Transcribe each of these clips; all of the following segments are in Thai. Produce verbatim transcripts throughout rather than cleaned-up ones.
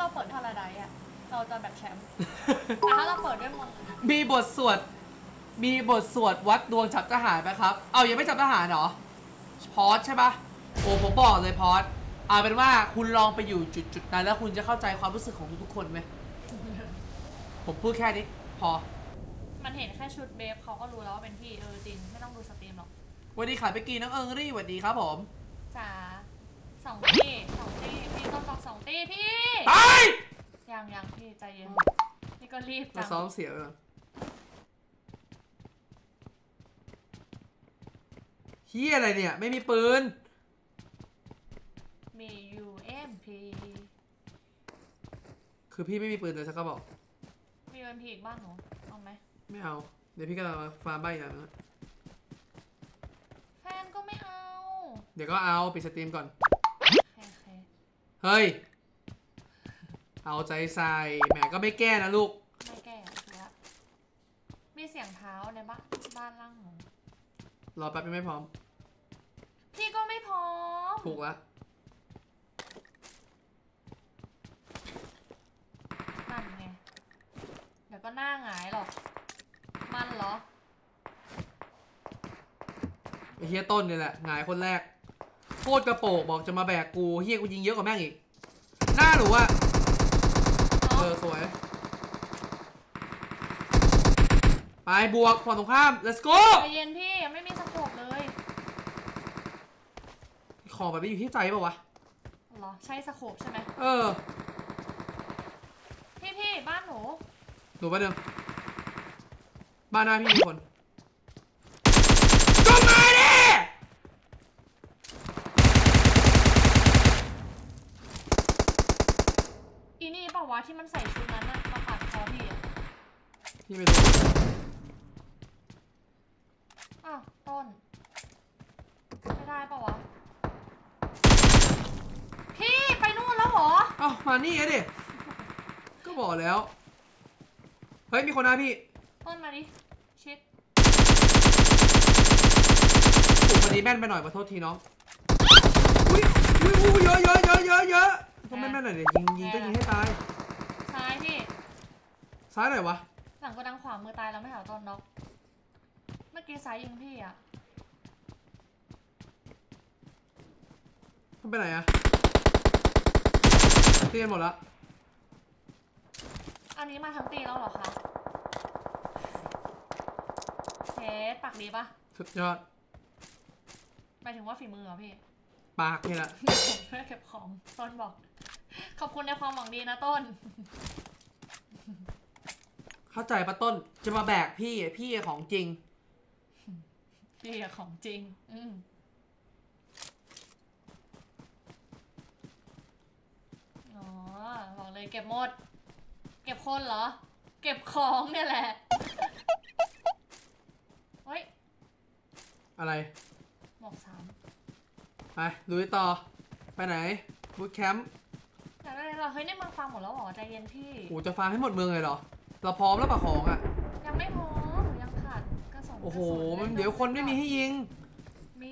เปิดพาราไดซ์อะเราจะแบบแชมป์แต่ถ้าเราเปิดด้วยมงมีบทสวดมีบทสวดวัดดวงจับทหารไหมครับเอายังไม่จับทหารเหรอพอสใช่ปะโอ้ผมบอกเลยพอสเอาเป็นว่าคุณลองไปอยู่จุดจุดนั้นแล้วคุณจะเข้าใจความรู้สึกของทุกๆคนไหมผมพูดแค่นี้พอมันเห็นแค่ชุดเบฟเขาก็รู้แล้วว่าเป็นพี่เออจริงไม่ต้องดูสตรีมหรอกวันนี้ขายไปกีน้องเอิงรี่สวัสดีครับผมจ๋าสองตีสองตีพี่ต้องบอกสองตีพี่ไปยังยังพี่ใจเย็นนี่ก็รีบจังซ้อมเสียเลยเฮียอะไรเนี่ยไม่มีปืนมี ยู เอ็ม พีคือพี่ไม่มีปืนเลยสักกระบอกมี ยู เอ็ม พี อีกบ้านหนูเอาไหมไม่เอาเดี๋ยวพี่ก็มาฟาร์มใบอย่างนั้นแฟนก็ไม่เอาเดี๋ยวก็เอาปิดสตรีมก่อนเฮ้ยเอาใจใส่แหมก็ไม่แก้นะลูกไม่แก้แล้วมีเสียงเท้าในบ้านบ้านล่างหนูรอแป๊บยังไม่พร้อมพี่ก็ไม่พร้อมถูกละนั่นไงเดี๋ยวก็หน้าหงายหรอกมันเหรอไอ้เฮียต้นนี่แหละหงายคนแรกโคตรกระโปงบอกจะมาแบกกูเฮียกูยิงเยอะกว่าแม่งอีกหน้าหนูอะเออสวยไปบวกฝั่งตรงข้าม let's go ใจเย็นพี่ยังไม่มีสโคปเลยของแบบนี้อยู่ที่ใจป่าววะเหรอใช่สโคปใช่ไหมเออพี่พี่บ้านหนูหนูไปเดิมบ้านหน้าพี่มีคนก็มาดิอีนี่เปล่าวะที่มันใส่ชุดนั้นอะมาปาดคอพี่อะพี่ไม่รู้อ้าวต้นไม่ได้เปล่าวะพี่ไปนู่นแล้วเหรออ้าวมานี่ไงดิก็บอกแล้วเฮ้ยมีคนหน้าพี่ต้นมาดิชิดถูกวันนี้แม่นไปหน่อยขอโทษทีน้องอุ้ยอุ้ยอุ้ยเยอะเยอะเยอะเยอะเยอะทำไมแม่นหน่อยเดี๋ยวยิงยิงก็ยิงให้ตายซ้ายพี่ซ้ายไหนวะหลังกระดังขวามือตายแล้วไม่เหรอต้นน็อกเมื่อกี้ซ้ายยิงพี่อะมันไปไหนอะเตียนหมดละอันนี้มาทั้งตีแล้วเหรอคะเชสปากดีปะสุดยอดหมายถึงว่าฝีมือเหรอพี่ปากนี่แหละผมเพื่อเก็บของต้นบอกขอบคุณในความหวังดีนะต้นเข้าใจปะต้นจะมาแบกพี่พี่ของจริงพี่ของจริงอืมอ๋อบอกเลยเก็บหมดเก็บคนเหรอเก็บของเนี่ยแหละเฮ้ยอะไรหมวกสามไปลุยต่อไปไหนบูทแคมป์อยากได้เราเฮ้ยในเมืองฟาร์มหมดแล้วหรอใจเย็นพี่โอ้จะฟาร์มให้หมดเมืองเลยเหรอเราพร้อมแล้วปะของอ่ะยังไม่พร้อมยังขาดกระสุนโอ้โหมันเดี๋ยวคนไม่มีให้ยิงมี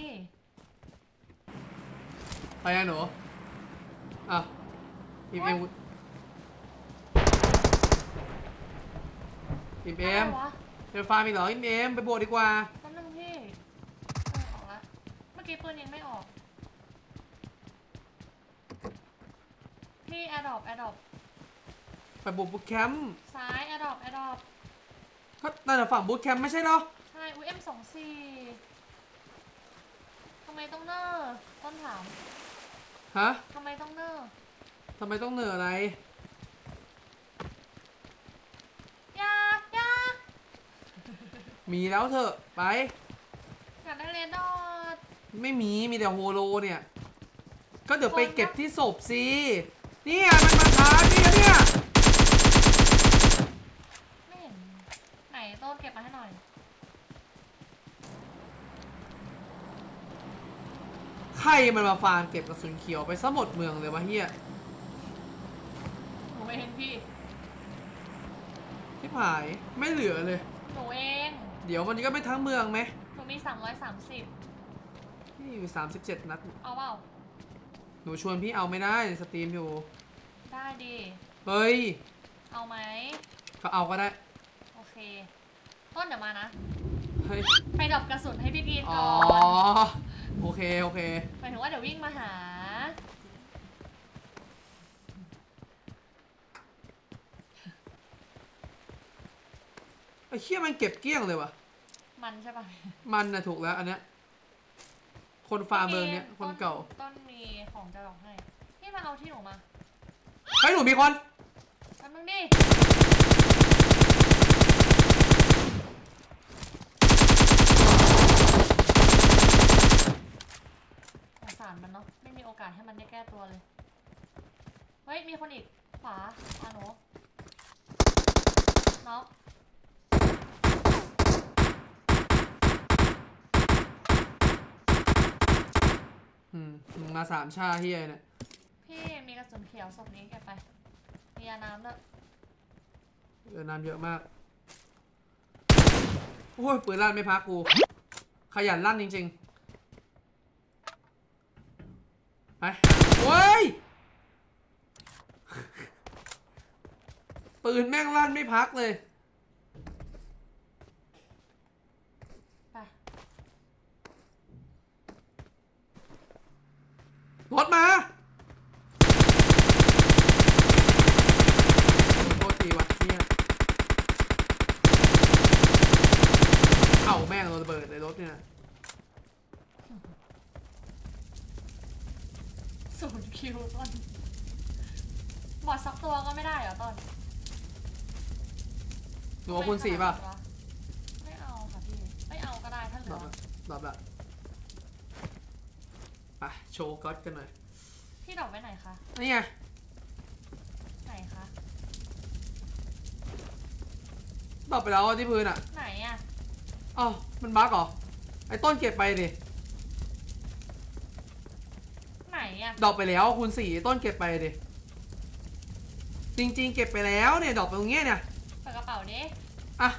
ไปยังหนูอ่ะอีเอ็มอีเอ็มจะฟาร์มอีกเหรออีเอ็มไปบวกดีกว่าแป๊บนึงพี่เออออกละเมื่อกี้ปืนยังไม่ออกพี่แอร์ดรอปแอร์ดรอปไปบุกบูทแคมป์ซ้ายแอร์ดรอปแอร์ดรอปก็นั่นแหละฝั่งบูทแคมป์ไม่ใช่เหรอใช่อุ้ยเอ็มสองสี่ทำไมต้องเนอร์ต้นถามฮะทำไมต้องเนอร์ทำไมต้องเหนื่อยอะไรยากยากมีแล้วเถอะไปอยากได้เรดดอทไม่มีมีแต่โฮโลเนี่ยก็เดี๋ยวไปเก็บที่ศพสิเนี่ยมันมาท้านี่เนี่ยไม่เห็นไหนต้นเก็บมาให้หน่อยใครมันมาฟาร์มเก็บกระสุนเขียวไปซะหมดเมืองเลยวะเฮียหนูเองพี่ที่ผายไม่เหลือเลยหนูเองเดี๋ยวมันก็ไม่ทั้งเมืองไหมหนูมีสามร้อยสามสิบนี่อยู่สามสิบเจ็ดนัดเอาเปล่าหนูชวนพี่เอาไม่ได้สตรีมอยู่ได้ดิเฮ้ยเอาไหมก็เอาก็ได้โอเค ต้นเดี๋ยวมานะเฮ้ยไปดรอปกระสุนให้พี่กรีนอ๋ก่ออนโอเคโอเคหมายถึงว่าเดี๋ยววิ่งมาหาไอ้เชี่ยมันเก็บเกลี้ยงเลยวะมันใช่ปะมันน่ะถูกแล้วอันเนี้ยคนฟาร์มเมืองเนี้ยคนเก่าต้นมีของจะดอกให้พี่มาเอาที่หนูมาเฮ้ยหนูมีคนแป๊บนึงดิสงสารมันเนาะไม่มีโอกาสให้มันได้แก้ตัวเลย เฮ้ยมีคนอีกขวาขวาหนูน็อกอืมมึงมาสามชาเฮียเนี่ยพี่มีกระสุนเขียวศพนี้เก็บไป มียาน้ำด้วยเออน้ำเยอะมากโอ้ยปืนลั่นไม่พักกู ขยันลั่นจริงๆไปโอ้ยปืนแม่งลั่นไม่พักเลยไปรถมาโทษทีว่ะเนี่ยเอ้าแม่งโดนระเบิดในรถเนี่ยศูนย์คิวต้นบอดสักตัวก็ไม่ได้เหรอต้นหนูเอาคุณสี่ป่ะไม่เอาค่ะพี่ ไม่เอาก็ได้ถ้าเหลืตออบละตอบละไปโชว์ก๊อตกันหน่อยพี่ดอกไว้ไหนคะนี่ไงไหนคะตอบไปแล้วอ่ะที่พื้นอ่ะไหนอะอ้าวมันบั๊กเหรอ ไอ้ต้นเก็บไปดิไหนอะดอกไปแล้วคูณสี่ต้นเก็บไปดิ จริงๆ เก็บไปแล้วเนี่ยดอกไปตรงเงี้ยเนี่ยเปิดกระเป๋าดิอ่ะ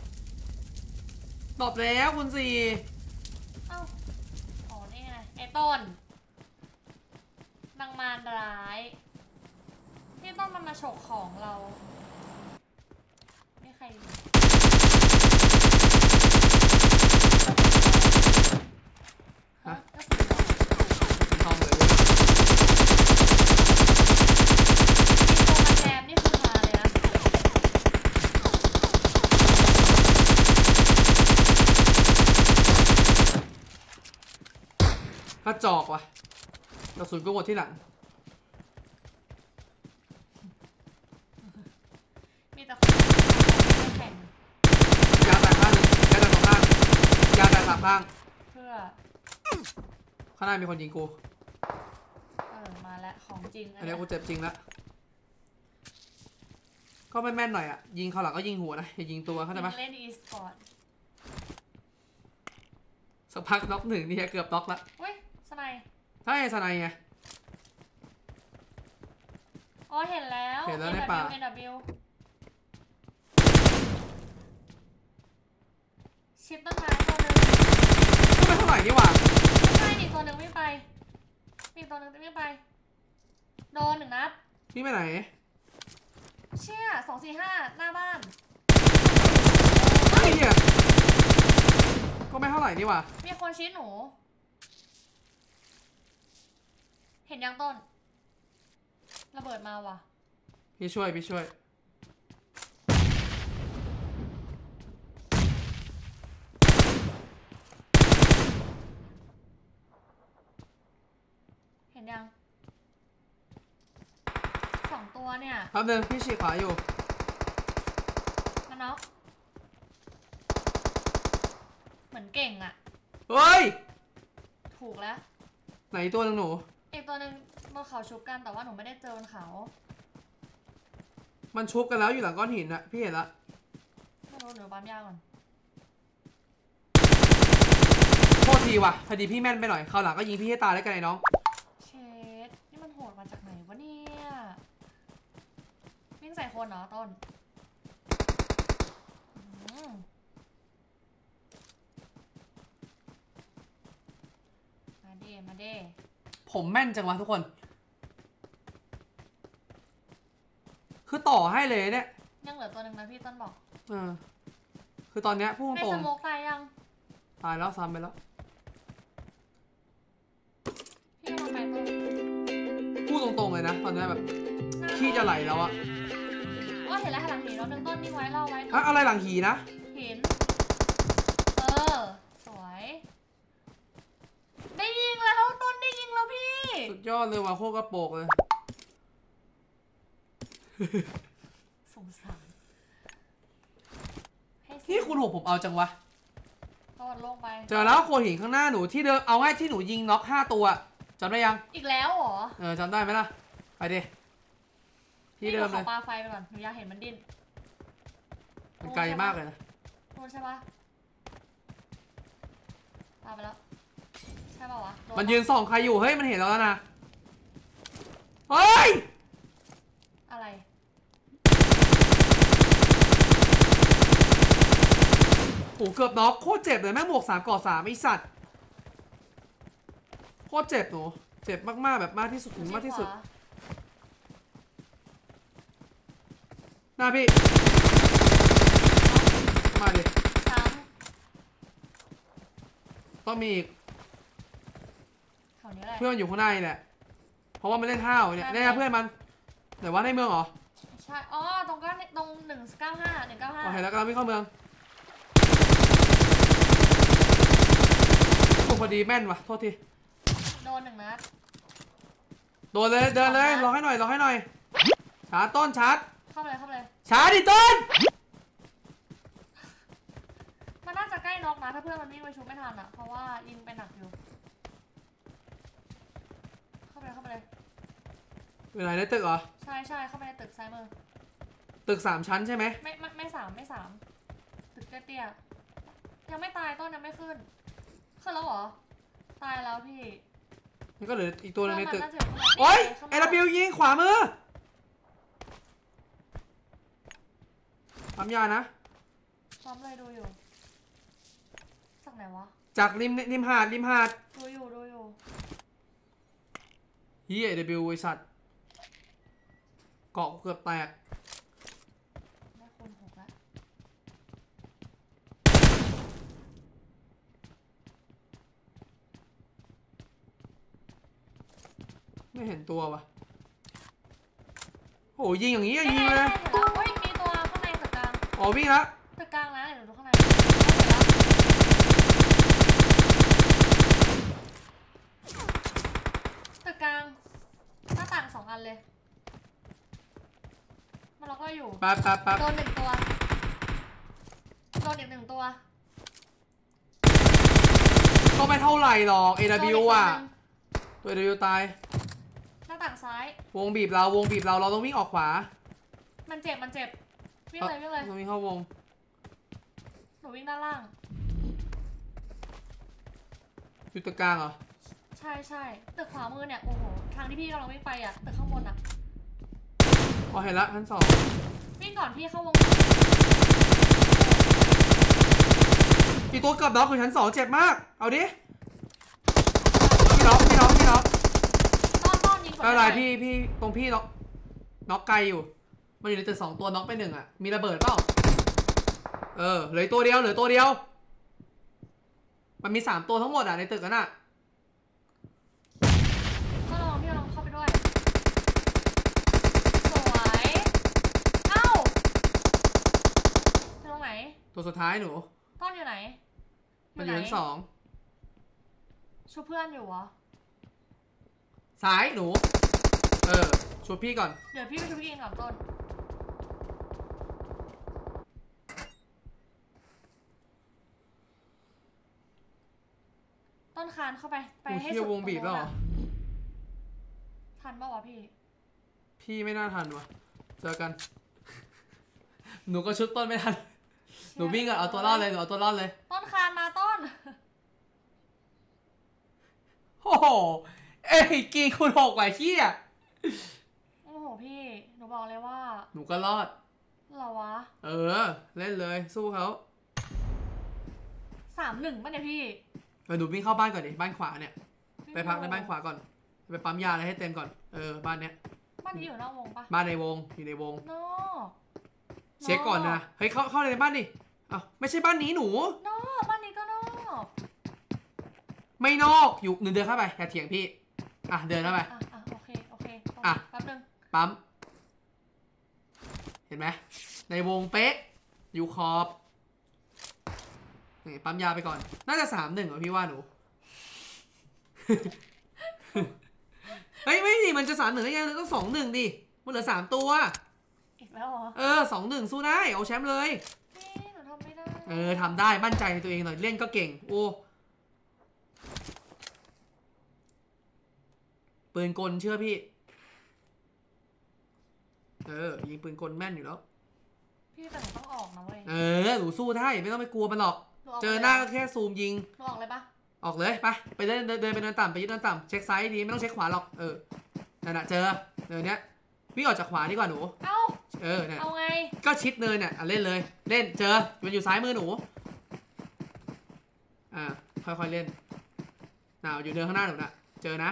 ดอกแล้วคูณสี่เอ้าอ๋อนี่ไงไอ้ต้นนางมารร้ายที่ต้นมันมาฉกของเราไม่ใครอยู่ฮะก็คือเป็นทองเลยมีตัวมาแจมนี่คือฮาเลยนะกระจอกว่ะกระสุนก็หมดที่หลังมีแต่คนไม่แข่งยาแตกข้างหนึงยาแตกสองข้างยาแตกสามข้างเพื่อข้างหน้ามีคนยิงกูเออมาแล้วของจริงอันนี้กูเจ็บจริงแล้ว ก็แม่นๆหน่อยอ่ะ ยิงเขาหลังก็ยิงหัวนะ อย่ายิงตัวเข้าใจไหมเล่นอีสปอร์ตสักพักน็อกหนึ่งนี่เกือบน็อกละเว้ยสไนด์ใช่สไนไงอ๋อเห็นแล้วเห็นแล้วในป่าเอ็น ดับเบิลยู ชิปต้นไม้ตัวหนึ่งก็ไม่เท่าไหร่นี่หว่าใช่อีกตัวหนึ่งวิ่งไปมีอีกตัวหนึ่งวิ่งไป โดนหนึ่งนัดนี่ไปไหนเชี่ยสองสี่ห้าหน้าบ้านไอ้เหี้ยก็ไม่เท่าไหร่นี่หว่ามีคนชี้หนู เห็นยังต้น ระเบิดมาว่ะพี่ช่วยพี่ช่วยเห็นยังสองตัวเนี่ยแป๊บนึงพี่ฉีกขวาอยู่มันน็อกเหมือนเก่งอะเฮ้ยถูกแล้วไหนตัวหนึงหนูอีกตัวหนึ่งบนเขาชุบกันแต่ว่าหนูไม่ได้เจอบนเขามันชุบกันแล้วอยู่หลังก้อนหินอะพี่เห็นละไม่รู้หนูปั๊มยาก่อนโทษทีว่ะพอดีพี่แม่นไปหน่อยคราวหลังก็ยิงพี่ให้ตายแล้วกันไอ้น้องเชดนี่มันโหดมาจากไหนวะเนี่ยวิ่งใส่คนเหรอต้นอืมมาเดมาเดผมแม่นจังวะทุกคนคือต่อให้เลยเนี่ยยังเหลือตัวหนึ่งนะพี่ต้นบอกเออคือตอนเนี้ยพูดในตรสงโมกตายยังตายแล้วซ้ำไปแล้วพี่กำลังไปต้นพูดตรงๆเลยนะตอนเนี้ยแบบขี้จะไหลแล้วอะก็เห็นแล้วหันหลังเห็นแล้วหนึ่งต้นนี่ไว้เล่าไว้อะอะไรหลังหีนะเห็นเออสวยได้ยิงแล้วต้นได้ยิงแล้วพี่สุดยอดเลยว่ะโคตรกระโปกเลยสงสารให้สิที่คุณหกผมเอาจังวะต้นลงไปเจอแล้วโคหินข้างหน้าหนูที่เดิมเอาง่ายที่หนูยิงน็อกห้าตัวจำได้ยังอีกแล้วเหรอเออจำได้ไหมล่ะไปดิที่เดิมเลยขอปลาไฟไปก่อนหนูอยากเห็นมันดิ้นมันไกลมากเลยนะโดนใช่ปะปลาไปแล้วใช่ปะวะโดมันยืนส่องใครอยู่เฮ้ยมันเห็นเราแล้วนะเฮ้ยอะไรโหเกือบน็อกโคตรเจ็บเลยแม่งบวกสามก่อสามไอสัตว์โคตรเจ็บหนูเจ็บมากๆแบบมากที่สุดถึงมากที่สุด หน้าพี่มาดิซ้ต้องมีอีกำแถวนี้แหละเพื่อนอยู่ข้างในแหละเพราะว่ามันเล่นห้าวเนี่ยแน่เพื่อนมันไหนว่าในเมืองเหรอใช่อ๋อตรงก็ตรงหนึ่งเก้าห้าหนึ่งเก้าห้าโอเคแล้วก็เราไม่เข้าเมืองโอ้พอดีแม่นว่ะโทษทีโดนหนึ่งนัดโดนเลยเดินเลยรอให้หน่อยรอให้หน่อยชาร์จต้นชาร์จเข้าไปเลยเข้าไปเลยชาร์จดิต้นมันน่าจะใกล้น็อกนะถ้าเพื่อนมันวิ่งไปชุบไม่ทันอ่ะเพราะว่ายิงไปหนักอยู่เข้าไปเลยเข้าไปเลยอยู่ไหนในตึกเหรอใช่ใช่เข้าไปในตึกซ้ายมือตึกสามชั้นใช่ไหมไม่ไม่ไม่สามไม่สามตึกเตี้ยๆยังไม่ตายต้นยังไม่ขึ้นขึ้นแล้วเหรอตายแล้วพี่นี่ก็เหลืออีกตัวหนึงในตึกเพื่อนมันน่าจะอยู่ข้างในโอ้ยข้างเอนอกบิวยิงขวามือปั๊มยานะซ้อมเลยดูอยู่จากไหนวะจากริมริมหาดริมหาดดูอยู่ดูอยู่เฮียเอบิวไอสัตว์เกาะเกือบแตกได้คูณหกแล้วไม่เห็นตัววะโหยิงอย่างนี้อะเอ๊ะยิงเลยเห็นแล้วเฮ้ยมีตัวข้างในตึกกลางอ๋อวิ่งละตึกกลางนะเดี๋ยวดูข้างในเห็นแล้วตึกกลางหน้าต่างสองอันเลยมันล็อกเราอยู่แป๊บแป๊บแป๊บโดนหนึ่งตัวโดนอีกหนึ่งตัวก็ไม่เท่าไหร่หรอก เอโดนบิอีวกตัวอ่ะหนึ่งตัว เอ บิว ตายหน้าต่างซ้ายวงบีบเราวงบีบเราเราต้องวิ่งออกขวามันเจ็บมันเจ็บวิ่งเลยวิ่งเลยต้องวิ่งเข้าวงหนูวิ่งด้านล่างอยู่ตรงกลางเหรอใช่ใช่ตึกขวามือเนี่ยโอ้โหทางที่พี่กำลังวิ่งไปอ่ะตึกข้างบนอ่ะอ๋อเห็นละชั้นสองวิ่งก่อนพี่เข้าวงอีกตัวเกือบน็อกคือชั้นสองเจ็บมาก เอาดิพี่น็อกพี่น็อกพี่น็อกต้อนต้อนยิงก่อนอะไรพี่พี่ตรงพี่น็อกน็อกไกลอยู่ มันอยู่ในตึกสองตัวน็อกไปหนึ่งอ่ะ มีระเบิดเปล่า เออเหลือตัวเดียวเหลือตัวเดียว มันมีสามตัวทั้งหมดอ่ะในตึกนั้นอ่ะก็ลองพี่ลองเข้าไปด้วยสวยเอ้าตรงไหนตัวสุดท้ายหนูต้อนอยู่ไหนมันอยู่ชั้นสองช่วยเพื่อนอยู่วะซ้ายหนู เออช่วยพี่ก่อนเดี๋ยวพี่ไปช่วยพี่กินก่อนต้นต้นคานเข้าไปไปโอ้ให้เชี่ยสุดวงบีบแล้วเหรอทันปะวะพี่พี่ไม่น่าทันวะเจอกัน หนูก็ชุดต้นไม่ทัน หนูวิ่งอะเอาตัวรอดเลยหนูเอาตัวรอดเลยต้นคานมาต้นโอ้โห เอ้ยกีคุณหกไหวขี้อ่ะโอ้โหพี่หนูบอกเลยว่าหนูก็รอดเหรอวะเออ เล่นเลยสู้เขาสามหนึ่งป่ะเนี่ยพี่เออหนูวิ่งเข้าบ้านก่อนดิบ้านขวาเนี่ย ไปพักในบ้านขวาก่อน ไปปั๊มยาอะไรให้เต็มก่อน เออบ้านเนี้ยบ้านานนี้อยู่นอกวงปะบ้านในวงอยู่ในวงนอกเช็คก่อนนะเฮ้ยเข้าเข้าในบ้านดิอ้าวไม่ใช่บ้านนี้หนูนอกบ้านนี้ก็นอกไม่นอกอยู่หนึ่งเดินเข้าไปอย่าเถียงพี่อ่ะเดินเข้าไปอ่ะอ่ะโอเคโอเคอ่ะแป๊บนึงปั๊มเห็นไหมในวงเป๊ะอยู่ขอบนี่ปั๊มยาไปก่อนน่าจะสามหนึ่งเหรอพี่ว่าหนู เฮ้ยไม่ดิมันจะสามหนึ่งได้ไงมันต้องสองหนึ่งดิมันเหลือสามตัวอีกแล้วเหรอเออสองหนึ่งสู้ได้เอาแชมป์เลยพี่หนูทำไม่ได้เออทำได้มั่นใจในตัวเองหน่อยเล่นก็เก่งโอ้ปืนกลเชื่อพี่เออยิงปืนกลแม่นอยู่แล้วพี่แต่หนูต้องออกนะเว้ยเออหนูสู้ได้ไม่ต้องไปกลัวมันหรอกหนูออกเจอหน้าก็แค่ซูมยิงหนูออกเลยปะออกเลยไปไปเดินเดินเดินไปเดินต่ำไปยึดเดินต่ำเช็คซ้ายดีไม่ต้องเช็คขวาหรอกเออนั่นแหะเจอเนินเนี้ยวิ่งออกจากขวาดีกว่าหนูเอ้าเออเนี่ยเอาไงก็ชิดเนินเนี่ยอ่ะเล่นเลยเล่นเจอมันอยู่ซ้ายมือหนูอ่าค่อยๆเล่นน่าวอยู่เนินข้างหน้าหนูน่ะเจอนะ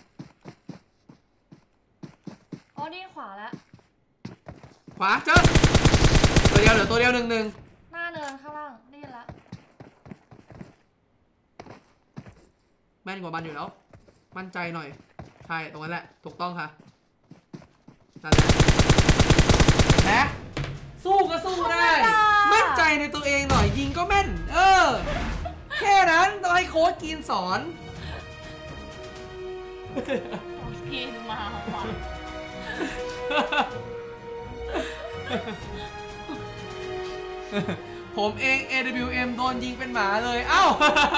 อ๋อนี่ขวาแล้วขวาเจอตัวเดียวเหลือตัวเดียวหนึ่งหนึ่งหน้าเนินข้างล่างนี่ละแม่นกว่ามันอยู่แล้วมั่นใจหน่อยใช่ตรงนั้นแหละถูกต้องค่ะนั่นแหละเห็นไหมสู้ก็สู้ได้มั่นใจในตัวเองหน่อยยิงก็แม่นเออแค่นั้นต้องให้โค้ชกินสอนโอเคมาว่ะผมเอง เอ ดับเบิลยู เอ็ม โดนยิงเป็นหมาเลย เอ้า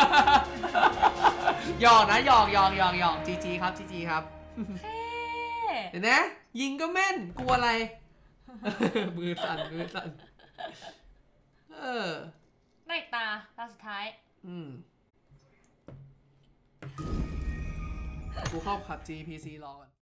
หยอกนะหยอกหยอกหยอกหยอกจีจีครับจีจีครับเท่เห็นไหมยิงก็แม่น กลัวอะไร มือสั่นมือสั่นเออในอีกตาตาสุดท้ายอืม กูเข้าขับ จี พี ซี รอก่อน